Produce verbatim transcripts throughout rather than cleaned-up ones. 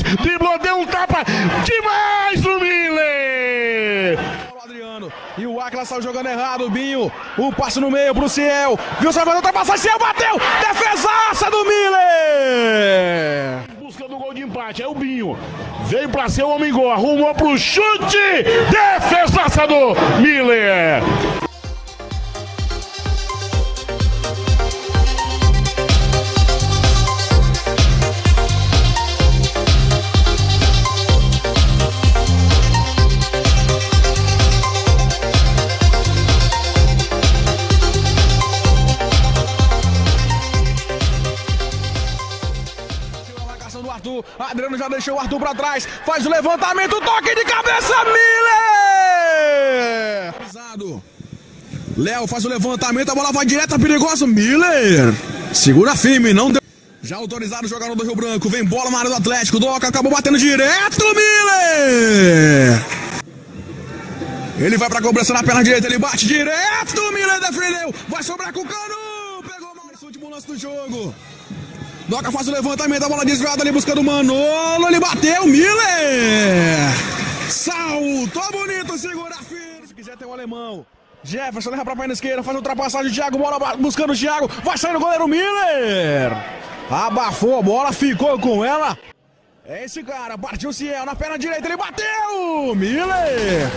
driblou, deu um tapa demais no Miller. Adriano, e o Aquila saiu jogando errado, o Binho, o passe no meio pro Ciel, viu o Salvador, ultrapassagem, Ciel bateu, defesaça do Miller. Buscando o gol de empate, é o Binho, veio pra ser o homem gol, arrumou pro chute, defesaça do Miller. Do Arthur, Adriano já deixou o Arthur pra trás, faz o levantamento, toque de cabeça, Miller! Léo faz o levantamento, a bola vai direto, perigoso, Miller! Segura firme, não deu. Já autorizado o jogador do Rio Branco, vem bola na área do Atlético, Doca acabou batendo direto, Miller! Ele vai pra cobrança na perna direita, ele bate direto, Miller defendeu, vai sobrar com o Canu, pegou mal nesse último lance do jogo. Doca faz o levantamento, a bola desviada ali buscando o Manolo, ele bateu, Miller! Saltou bonito, segura firme. Se quiser ter um alemão. Jefferson leva pra perna esquerda, faz a ultrapassagem, Thiago, bola buscando o Thiago, vai sair o goleiro Miller! Abafou a bola, ficou com ela. É esse cara, partiu o Ciel na perna direita, ele bateu! Miller!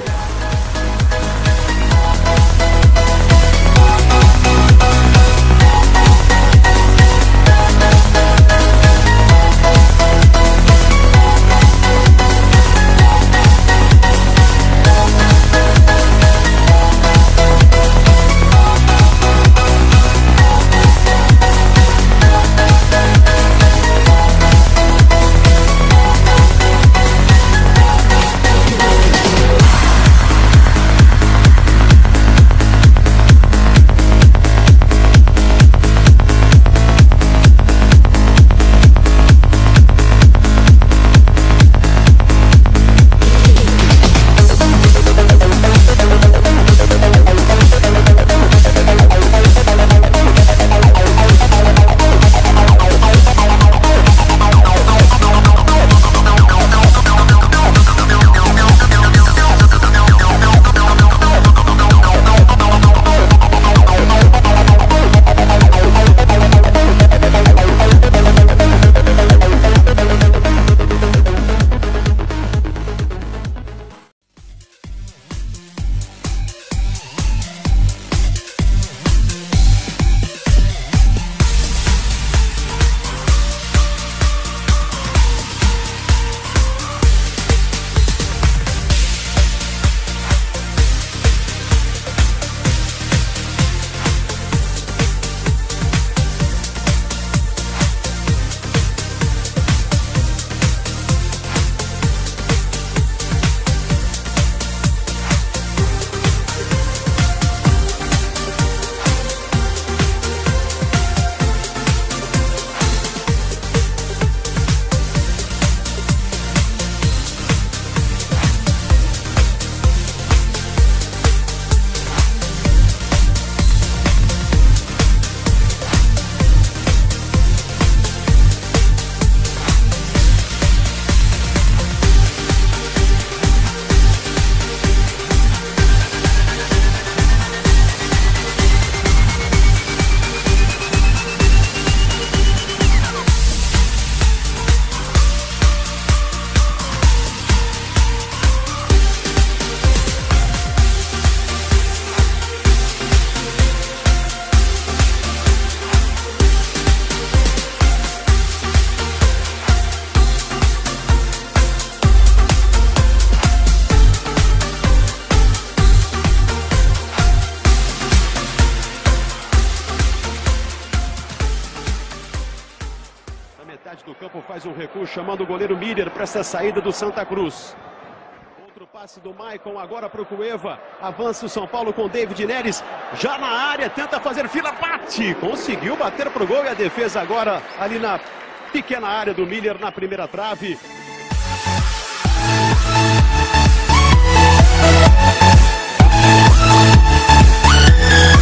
do campo faz um recuo chamando o goleiro Miller para essa saída do Santa Cruz. Outro passe do Maicon agora para o Cueva. Avança o São Paulo com David Neres. Já na área, tenta fazer fila, bate. Conseguiu bater para o gol e a defesa agora ali na pequena área do Miller na primeira trave.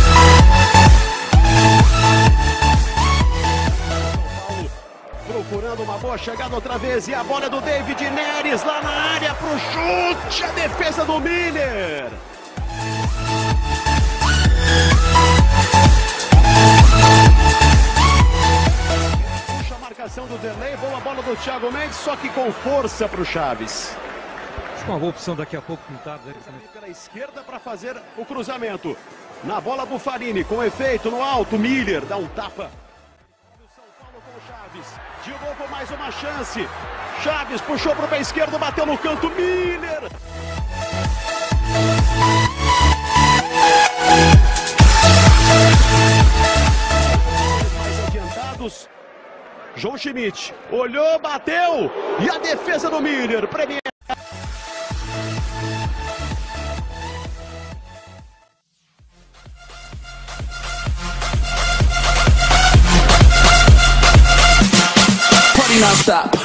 Procurando tentando uma boa chegada outra vez. E a bola é do David Neres lá na área pro chute. A defesa do Miller. Puxa a marcação do Derlei. Boa bola do Thiago Mendes, só que com força pro Chaves. Uma boa opção daqui a pouco pintada. Pela esquerda para fazer o cruzamento. Na bola Buffarini, com efeito no alto. Miller dá um tapa. São Paulo com o Chaves. De novo mais uma chance. Chaves puxou para o pé esquerdo, bateu no canto. Miller. Mais adiantados. João Schmidt olhou, bateu. E a defesa do Miller. Premier. Non-stop.